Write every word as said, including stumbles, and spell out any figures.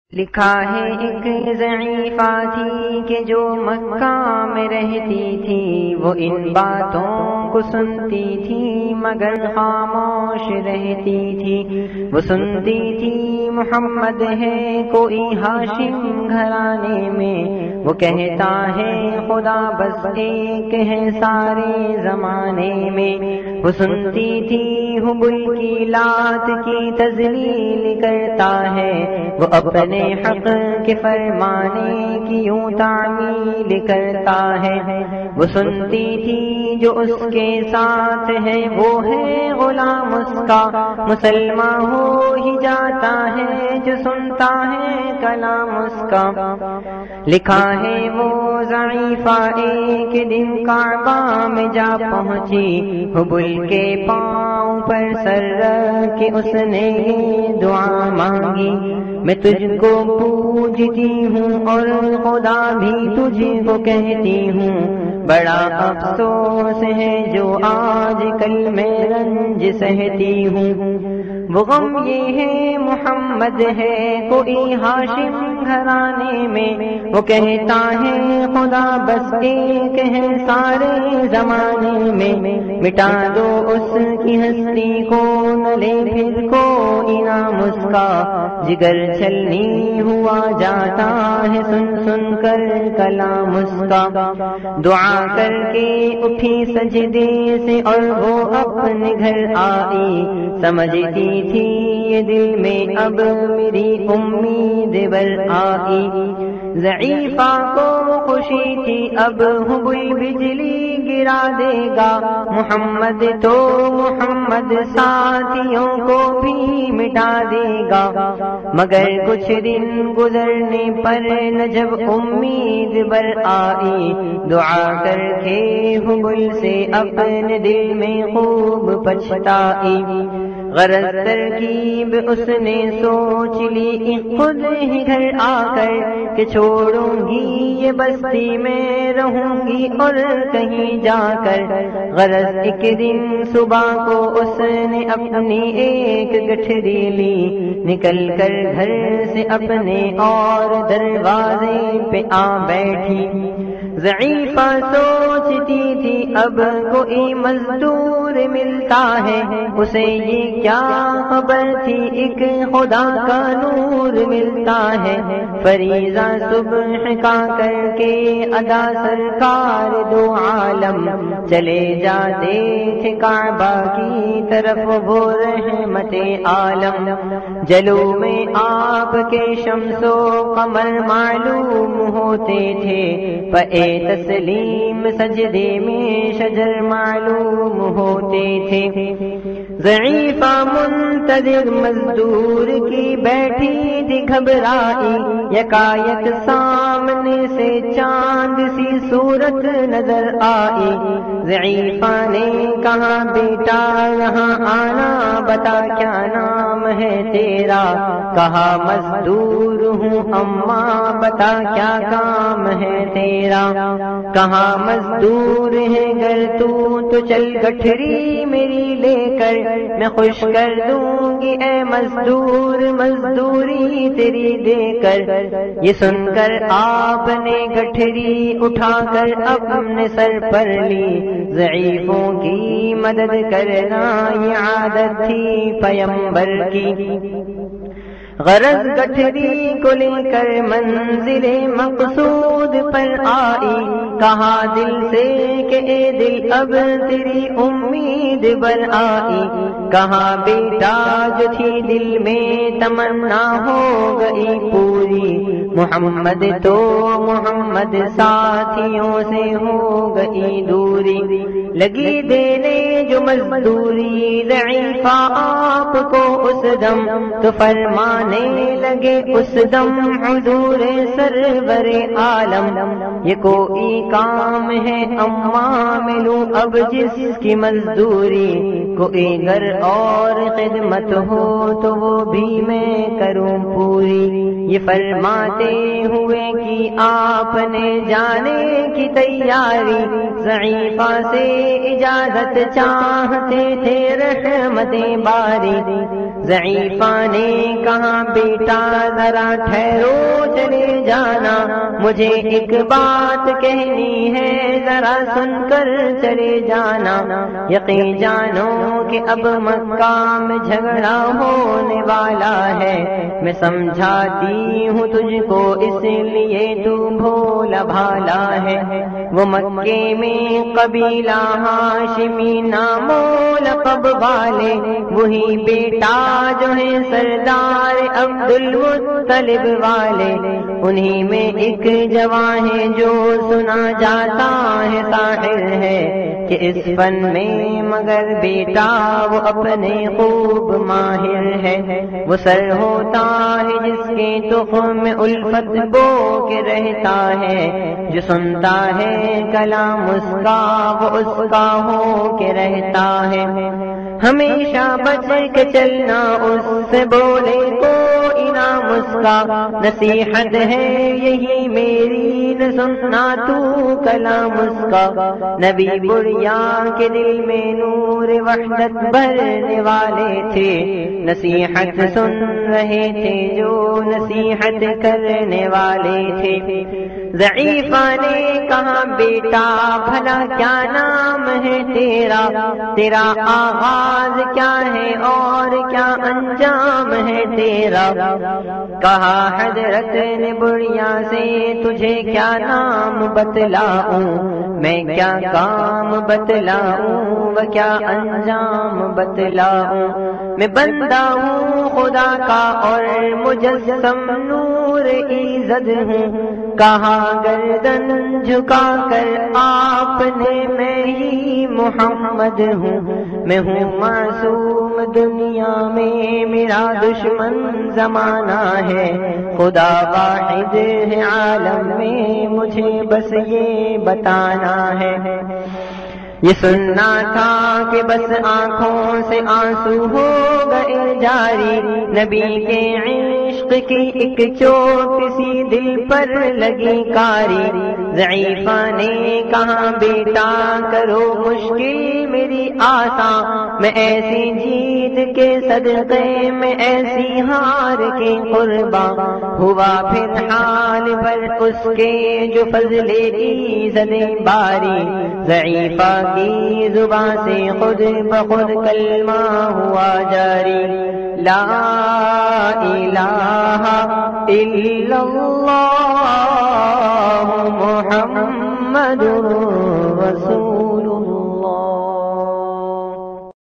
لکھا ہے ایک ضعیفہ تھی کہ جو مکہ میں رہتی تھی، وہ ان باتوں کو سنتی تھی مگر خاموش رہتی تھی۔ وہ سنتی تھی محمد ہے کوئی ہاشم گھرانے میں، وہ کہتا ہے خدا بس ایک ہے سارے زمانے میں۔ وہ سنتی تھی حبل کی لات کی تذلیل کرتا ہے، وہ اپنے حق کے فرمانے کی یوں تعمیل کرتا ہے۔ وہ سنتی تھی جو اس کے ساتھ ہے وہ ہے غلام اس کا، مسلمان ہو ہی جاتا ہے جو سنتا ہے کلام اس کا۔ لکھا ہے وہ ضعیفہ ایک دن کعبہ میں جا پہنچی، حبل کے پاؤں پر سر رکھ کے اس نے دعا مانگی، میں تجھ کو پوجتی ہوں اور خدا بھی تجھ کو کہتی ہوں، بڑا افسوس ہے جو آج کل میں رنج سہتی ہوں۔ وہ غم یہ ہے محمد ہے کوئی ہاشم گھرانے میں، وہ کہتا ہے خدا بس ایک ہے سارے زمانے میں۔ مٹا دو اس کی ہستی کو نہ لے پھر کوئی نام اس کا، جگر چھلنی ہوا جاتا ہے سن سن کر کلام اس کا۔ دعا کر کے اٹھی سجدے سے اور وہ اپنے گھر آئی، سمجھتی تھی یہ دل میں اب میری امید بر آئی۔ ضعیفہ کو خوشی تھی اب حبل بجلی گرا دے گا، محمد تو محمد ساتھیوں کو بھی مٹا دے گا۔ مگر کچھ دن گزرنے پر نہ جب امید بر آئی، دعا کر کے حبل سے اپنے دل میں خوب پچھتائی۔ غرض ترکیب اس نے سوچ لی خود ہی گھر آ کر کہ چھوڑوں گی یہ بستی میں رہوں گی اور کہیں جا کر۔ غرض ایک دن صبح کو اس نے اپنی ایک گٹھری لی، نکل کر گھر سے اپنے اور دروازے پہ آ بیٹھی۔ ضعیفہ سوچتی تھی اب کوئی مزدور ملتا ہے، اسے یہ کیا خبر تھی ایک خدا کا نور ملتا ہے۔ فریضہ صبح کا کر کے ادا سرکار دو عالم چلے جاتے تھے کعبہ کی طرف وہ رحمت عالم۔ جلو میں آپ کے شمس و قمر معلوم ہوتے تھے، پے تسلیم سجدے میں شجر معلوم ہوتے تھے۔ ضعیفہ منتظر مزدور کی بیٹھی تھی گھبرائی، یکایک سامنے سے چاند سی صورت نظر آئی۔ ضعیفہ نے کہا بیٹا یہاں آنا، بتا کیا نام ہے تیرا؟ کہا مزدور ہوں اماں، بتا کیا کام ہے تیرا؟ کہا مزدور ہے گر تو تو چل گٹھری میری لے کر، میں خوش کر دوں گی اے مزدور مزدوری تیری دے کر۔ یہ سن کر آپ نے گٹھری اٹھا کر اپنے سر پر لی، ضعیفوں کی مدد کرنا یہ عادت تھی پیمبر کی۔ غرض گٹھری کو لے کر منزل مقصود پر آئی، کہا دل سے کہ اے دل اب تیری امید بر آئی۔ کہا بیٹا جو تھی دل میں تمنا ہو گئی پوری، محمد تو محمد ساتھیوں سے ہو گئی دوری۔ لگی دینے جو مزدوری ضعیفہ آپ کو اس دم، تو فرمانے لگے اس دم حضور سرور عالم، یہ کوئی کام ہے اماں ملوں اب جس کی مزدوری، کوئی گھر اور خدمت ہو تو وہ بھی میں کروں پوری۔ یہ فرماتے ہوئے کہ آپ نے جانے کی تیاری، ضعیفہ سے اجازت چاہتے تھے رحمتیں باری۔ ضعیفہ نے کہا بیٹا ذرا ٹھہرو چلے جانا، مجھے ایک بات کہنی ہے ذرا سن کر چلے جانا۔ یقین جانو کہ اب مکہ میں جھگڑا ہونے والا ہے، میں سمجھاتی ہوں تجھ کو اس لیے تو بھولا بھالا ہے۔ وہ مکے میں قبیلہ ہاشمی نام و لقب والے، وہی بیٹا جو ہے سردار عبد المطلب والے، انہی میں ایک جوان ہے جو سنا جاتا ہے ساحر ہے، کہ اس فن میں مگر بیٹا وہ اپنے خوب ماہر ہے۔ وہ سر ہوتا ہے جس کے تخم میں الفت بو کے رہتا ہے، جو سنتا ہے کلام اس کا وہ اس کا ہو کے رہتا ہے۔ ہمیشہ بچ کے چلنا اس سے بولے کوئی نہ مسکا، نصیحت ہے یہی میری نہ سننا تو کلام اس کا۔ نبی بڑیا کے دل میں نور وحدت بھرنے والے تھے، نصیحت سن رہے تھے جو نصیحت کرنے والے تھے۔ ضعیفہ نے کہا بیٹا بھلا کیا نام ہے تیرا، تیرا آغاز کیا ہے اور کیا انجام ہے تیرا۔ کہا حضرت نے بڑیا سے تجھے کیا نام بتلاؤں، میں کیا کام بتلاؤں و کیا انجام بتلاؤں۔ میں بندہ ہوں خدا کا اور مجسم نور ایزد ہوں، کہا گردن جھکا کر آپ نے میں ہی محمد ہوں۔ میں ہوں معصوم دنیا میں میرا دشمن زمانہ ہے، خدا واحد ہے عالم میں مجھے بس یہ بتانا ہے۔ یہ سننا تھا کہ بس آنکھوں سے آنسو ہو گئے جاری، نبی کے عشق کی ایک چوٹ سی دل پر لگی کاری۔ ضعیفہ نے کہا بیٹا کرو مشکل میری آسان، میں ایسی جیت کے صدقے میں ایسی ہار کے قرباں، ہوا پھر حال پر اس کے جو فضل ایزد باری۔ ضعیفہ کی زبان سے خود بخود کلمہ ہوا جاری، لا الہ الا اللہ محمد رسول اللہ۔